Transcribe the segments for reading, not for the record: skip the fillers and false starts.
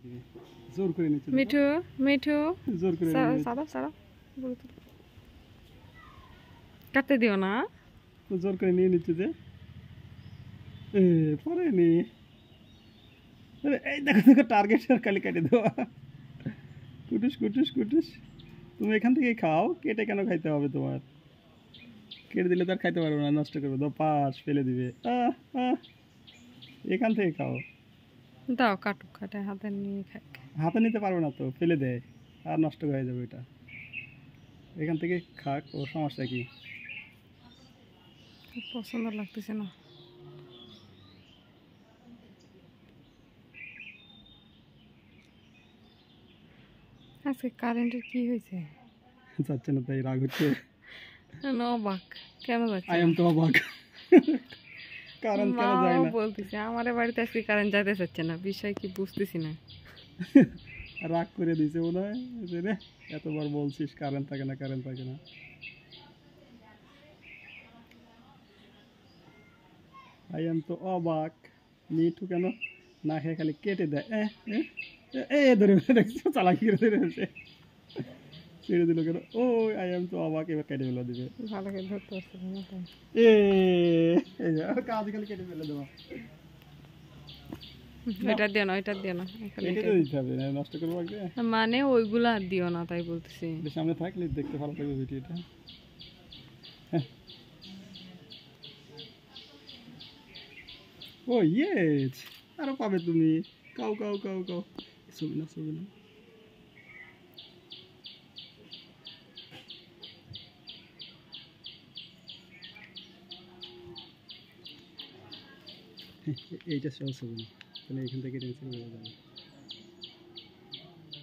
জোর করে নিচ্ছে মিঠু মিঠু জোর করে সারা সারা কাটতে দিও না জোর করে নিয়ে নিচ্ছে যে পরে নি এই দেখো দেখো টার্গেট খালি কেটে দেওয়া কুটুস কুটুস কুটুস তুমি এখান থেকে খাও কেটে কেন খাইতে হবে তোমার কেটে দিলে তো আর খাইতে পারবে না নষ্ট করবে দাও পাশ ফেলে দিবে এখান থেকে খাও দাও কাটুক কাটে হাতে নিয়ে খাই হাতে নিতে পারবে না তো ফেলে দেয় আর নষ্ট হয়ে যাবে এটা এখান থেকে খাক ও সমস্যা কি পছন্দ লাগতেছে না আজকে কারেন্টের কি হয়েছে যাচ্ছে না তাই রাগ হচ্ছে অবাক কেন যাচ্ছে আই এম তো অবাক কারেন্ট কেন যায় না বলতেছে আমাদের বাড়িতে আজকে কারেন্ট যেতে চাচ্ছে না বিষয় কি বুঝতেছি না রাগ করে দিয়েছে মনে হয় রে এতবার বলছিস কারেন্ট থাকে না কারেন্ট থাকে না আই এম তো অবাক মিঠু কেন না খেয়ে খালি কেটে দেয় ধরে দেখছো চালাকি করে ধরেছে ছেড়ে দিল কেন ও আই এম তো অবাক এবার কেটে ফেলে দিবে ভালো করে ধরতে পারছি না কাজ খালি কেটে ফেলে দেবো এটা দিও না এটা দিও না এটা তো দিতে হবে নষ্ট করবো আগে মানে ওইগুলা আর দিও না তাই বলতেছি সামনে থাকলে দেখতে ভালো লাগবে ভিডিওটা ও ইয়েস আরো পাবে তুমি কাউ কাউ কাউ কাউ ছবি না ছবি না এইটা সব ছবি না তাহলে এখান থেকে টেনশন হয়ে যাবে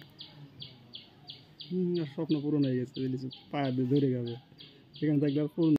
স্বপ্ন পূরণ হয়ে গেছে পায়ে ধরে যাবে এখানে থাকলে আর পূরণ